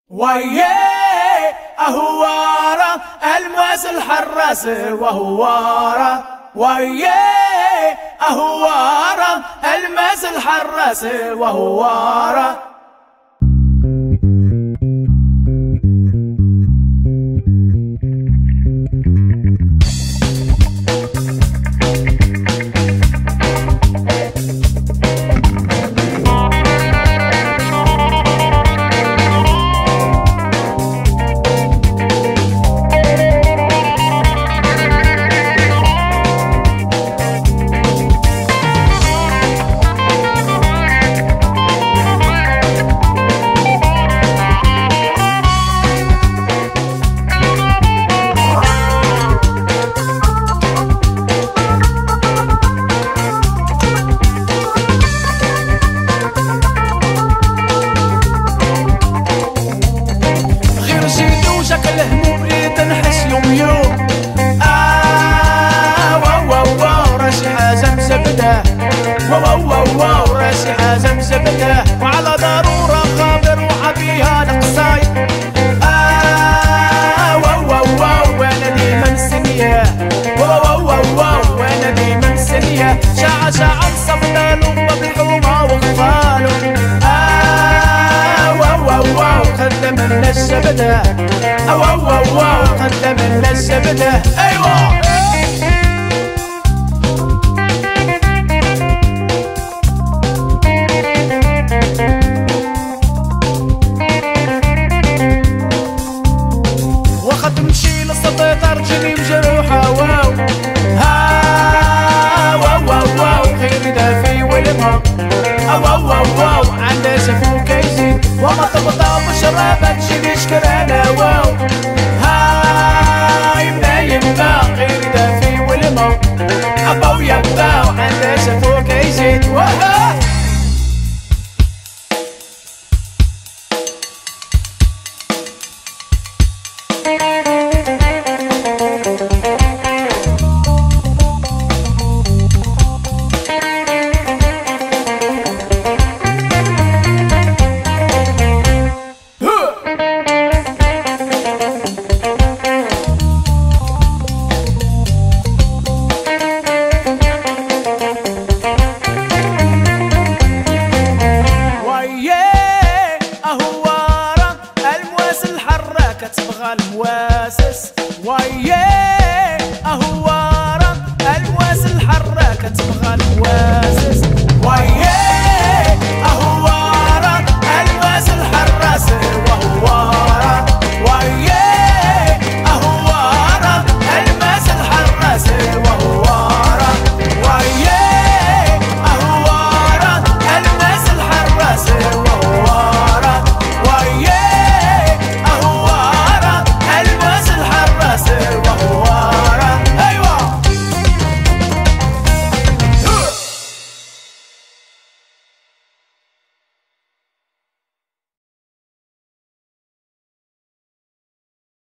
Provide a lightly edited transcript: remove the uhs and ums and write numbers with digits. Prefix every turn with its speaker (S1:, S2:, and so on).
S1: وياه أهوارة الماس الحراس وهوارة وياه أهوارة الماس الحراس وهوارة الهموم ريت نحس يوم يوم واو واو واو راسي حاجة مزبدة واو واو واو راسي حاجة مزبدة وعلى ضرورة خابر وعبيها نقصاي واو واو واو وانا ديما مستنية واو واو واو وانا ديما مستنية ساعة ساعة نصفدالو بالحومة وغفالو واو واو واو خدم لنا الزبدة واو واو واو خدم لنا الزبدة ايوا واخا تمشي للسبيطار تجيني مجروحة واو واو واو واو خير دافي ولمها واو واو واو عندها سفو كيزيد وما تبطا بشرابة تجيني شكرانة واو يما غير دافي ولمها أبا ويبا وعندها سفو كيزيد واو تبغى المواسس وياه أهوارة المواس الحراكة تبغى المواسس